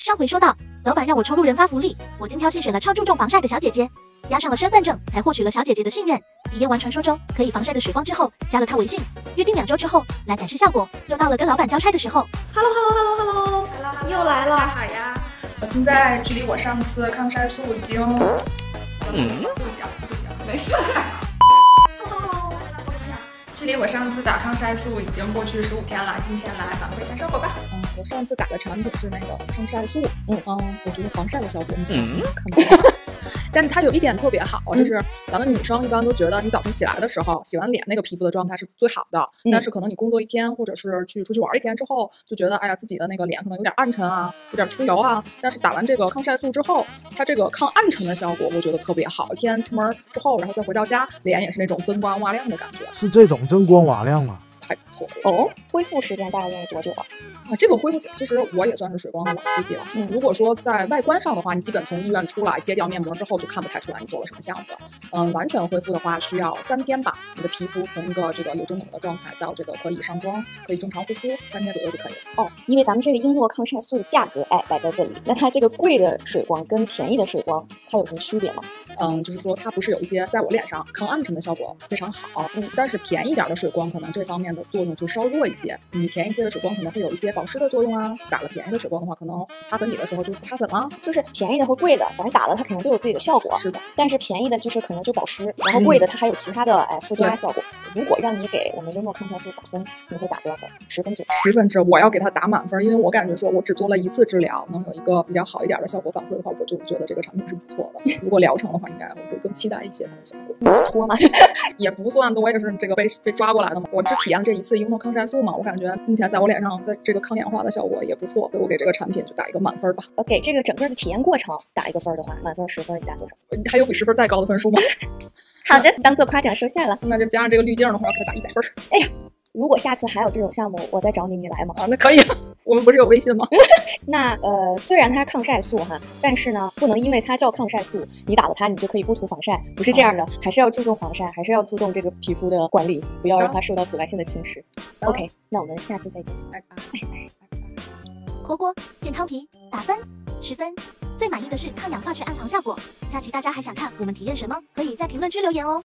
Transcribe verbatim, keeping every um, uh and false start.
上回说到，老板让我抽路人发福利，我精挑细选了超注重防晒的小姐姐，押上了身份证，才获取了小姐姐的信任。体验完传说中可以防晒的水光之后，加了她微信，约定两周之后来展示效果。又到了跟老板交差的时候 ，Hello Hello Hello Hello， Hello， 又来了， 大家好呀！我现在距离我上次抗晒素已经，嗯，不行不行，没事。距离我上次打抗晒素已经过去十五天了，今天来反馈一下效果吧。 嗯，我上次打的产品是那个抗晒素，嗯嗯，我觉得防晒的效果你嗯看到了。但是它有一点特别好，就是咱们女生一般都觉得你早晨起来的时候洗完脸那个皮肤的状态是最好的，嗯、但是可能你工作一天或者是去出去玩一天之后，就觉得哎呀自己的那个脸可能有点暗沉啊，有点出油啊。但是打完这个抗晒素之后，它这个抗暗沉的效果我觉得特别好。一天出门之后，然后再回到家，脸也是那种增光瓦亮的感觉。 是这种增光瓦亮吗？ 太不错了哦！恢复时间大概用了多久啊？ 啊，这个恢复其实我也算是水光的老司机了。嗯，如果说在外观上的话，你基本从医院出来揭掉面膜之后，就看不太出来你做了什么项目了。嗯，完全恢复的话需要三天吧，你的皮肤从一个这个有针孔的状态到这个可以上妆、可以正常护肤，三天左右就可以了。 哦，因为咱们这个英诺抗晒素的价格哎摆在这里，那它这个贵的水光跟便宜的水光它有什么区别吗？ 嗯，就是说它不是有一些在我脸上抗暗沉的效果非常好，嗯，但是便宜点的水光可能这方面的作用就稍弱一些。嗯，便宜一些的水光可能会有一些保湿的作用啊。打了便宜的水光的话，可能擦粉底的时候就不擦粉了。 就是便宜的和贵的，反正打了它肯定都有自己的效果。 是的， 但是便宜的就是可能就保湿，然后贵的它还有其他的哎附加效果。如果让你给我们英诺抗晒素打分，你会打多少分？十分制？ 十分制，我要给它打满分，因为我感觉说我只做了一次治疗，能有一个比较好一点的效果反馈的话，我就觉得这个产品是不错的。如果疗程的话，应该我会更期待一些它的效果。 你是托吗？ 也不算多，我也是这个被被抓过来的嘛。我只体验这一次英诺抗晒素嘛，我感觉目前在我脸上，在这个抗氧化的效果也不错，所以我给这个产品就打一个满分吧。 呃，给这个整个的体验过程打一个分的话，满分十分，你打多少分？ 还有比十分再高的分数吗？ 好的，当做夸奖收下了。 那就加上这个滤镜的话，我给它打一百分。 哎呀，如果下次还有这种项目，我再找你，你来吗？ 啊，那可以。我们不是有微信吗？ 那呃，虽然它是抗晒素哈，但是呢，不能因为它叫抗晒素，你打了它，你就可以不涂防晒，不是这样的，还是要注重防晒，还是要注重这个皮肤的管理，不要让它受到紫外线的侵蚀。啊、OK， 那我们下次再见， 拜拜拜拜。 锅锅健康皮打分十分，最满意的是抗氧化去暗黄效果。下期大家还想看我们体验什么？可以在评论区留言哦。